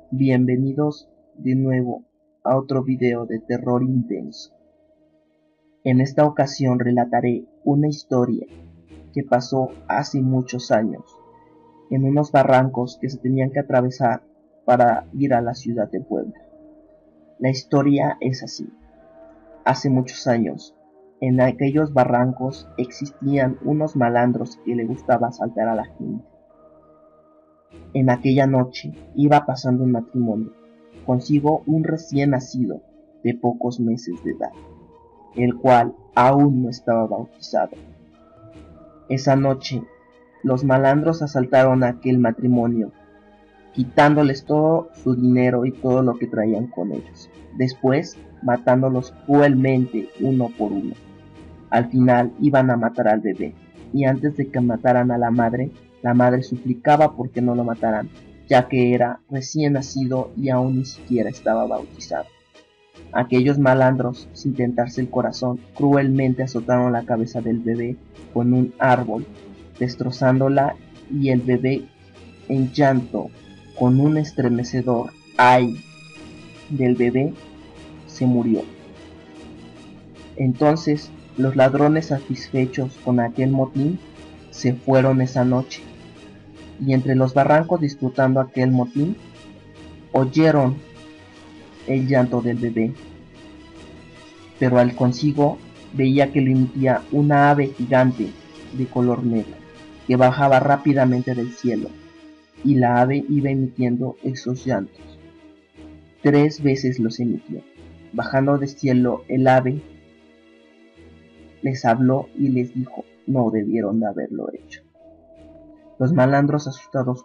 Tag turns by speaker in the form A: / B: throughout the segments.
A: Bienvenidos de nuevo a otro video de terror intenso. En esta ocasión relataré una historia que pasó hace muchos años, en unos barrancos que se tenían que atravesar para ir a la ciudad de Puebla. La historia es así. Hace muchos años, en aquellos barrancos existían unos malandros que le gustaba asaltar a la gente. En aquella noche iba pasando un matrimonio, consigo un recién nacido de pocos meses de edad, el cual aún no estaba bautizado. Esa noche, los malandros asaltaron a aquel matrimonio, quitándoles todo su dinero y todo lo que traían con ellos, después matándolos cruelmente uno por uno. Al final iban a matar al bebé, y antes de que mataran a la madre suplicaba porque no lo mataran, ya que era recién nacido y aún ni siquiera estaba bautizado. Aquellos malandros, sin tentarse el corazón, cruelmente azotaron la cabeza del bebé con un árbol, destrozándola, y el bebé, en llanto, con un estremecedor ay del bebé, se murió. Entonces, los ladrones, satisfechos con aquel motín, se fueron esa noche, y entre los barrancos disfrutando aquel motín, oyeron el llanto del bebé, pero al consigo veía que lo emitía una ave gigante de color negro, que bajaba rápidamente del cielo, y la ave iba emitiendo esos llantos. 3 veces los emitió. Bajando del cielo, el ave les habló y les dijo: no debieron de haberlo hecho. Los malandros, asustados,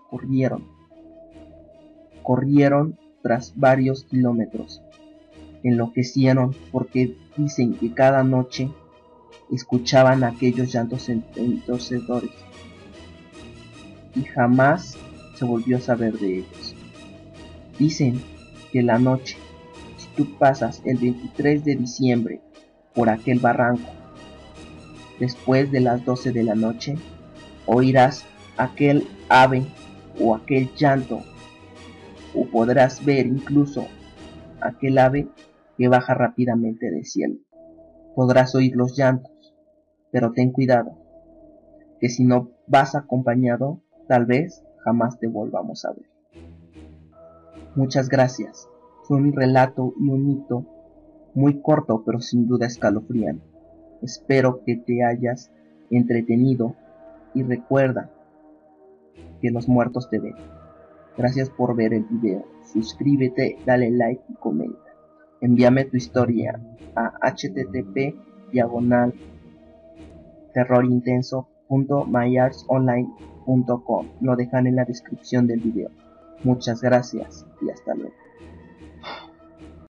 A: corrieron tras varios kilómetros. Enloquecieron porque dicen que cada noche escuchaban aquellos llantos entorcedores, y jamás se volvió a saber de ellos. Dicen que la noche, si tú pasas el 23 de diciembre por aquel barranco, después de las 12 de la noche, oirás aquel ave o aquel llanto, o podrás ver incluso aquel ave que baja rápidamente del cielo. Podrás oír los llantos, pero ten cuidado, que si no vas acompañado, tal vez jamás te volvamos a ver. Muchas gracias. Fue un relato y un mito muy corto, pero sin duda escalofriante. Espero que te hayas entretenido, y recuerda que los muertos te ven. Gracias por ver el video. Suscríbete, dale like y comenta. Envíame tu historia a http://terrorintenso.myarsonline.com. Lo dejan en la descripción del video. Muchas gracias y hasta luego.